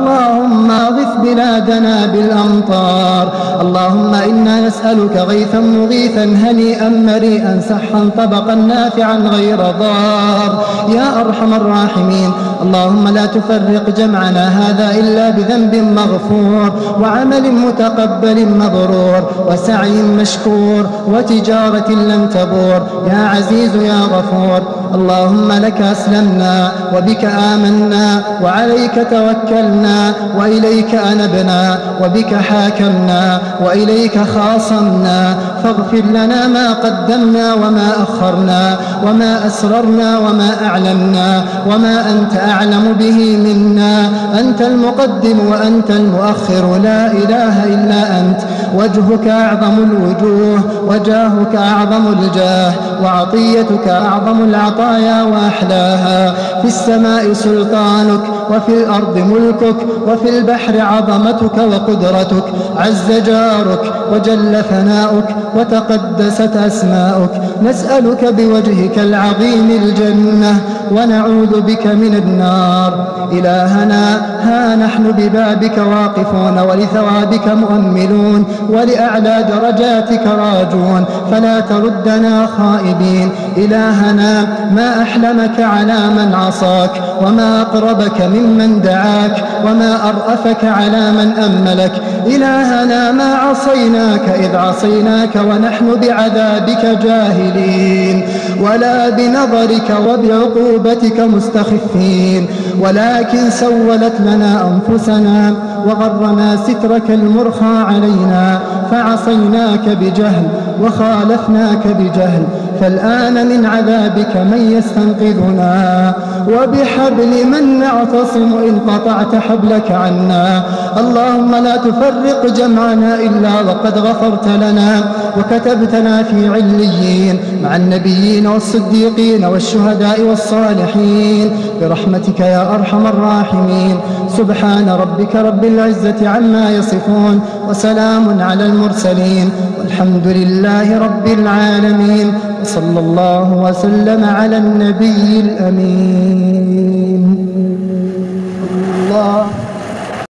اللهم اغث بلادنا بالأمطار. اللهم إنا نسألك غيثا مغيثا هنيئا مريئا سحا طبقا نافعا غير ضار يا أرحم الراحمين. اللهم لا تفرق جمعنا هذا إلا بذنب مغفور وعمل متقبل مبرور وسعي مشكور وتجارة لم تبور يا عزيز يا غفور. اللهم لك أسلمنا وبك آمنا وعليك توكلنا وإليك أنبنا وبك حاكمنا وإليك خاصمنا. فاغفر لنا ما قدمنا وما أخرنا وما أسررنا وما أعلمنا وما أنت أعلم به منا. أنت المقدم وأنت المؤخر لا إله إلا أنت. وجهك أعظم الوجوه وجاهك أعظم الجاه وعطيتك أعظم العطايا وأحلاها. في السماء سلطانك وفي الأرض ملكك وفي البحر عظمتك وقدرتك. عز جارك وجل ثناؤك وتقدست أسماؤك. نسألك بوجهك العظيم الجنة ونعوذ بك من النار. إلهنا ها نحن ببابك واقفون ولثوابك مؤملون ولأعلى درجاتك راجون فلا تردنا خائبين. إلهنا ما أحلمك على من عصاك وما أقربك ممن دعاك وما أرأفك على من أملك. إلهنا ما عصيناك إذ عصيناك ونحن بعذابك جاهلين ولا بنظرك وبعقوبتك مستخفين ولكن سولت لنا أنفسنا وغرنا سترك المرخى علينا فعصيناك بجهل وخالفناك بجهل. فالآن من عذابك من يستنقذنا وبحبل من نعتصم إن قطعت حبلك عنا. اللهم لا تفرق جمعنا إلا وقد غفرت لنا وكتبتنا في عليين مع النبيين والصديقين والشهداء والصالحين برحمتك يا أرحم الراحمين. سبحان ربك رب العزة عما يصفون وسلام على المرسلين والحمد لله رب العالمين. صلى الله وسلم على النبي الأمين.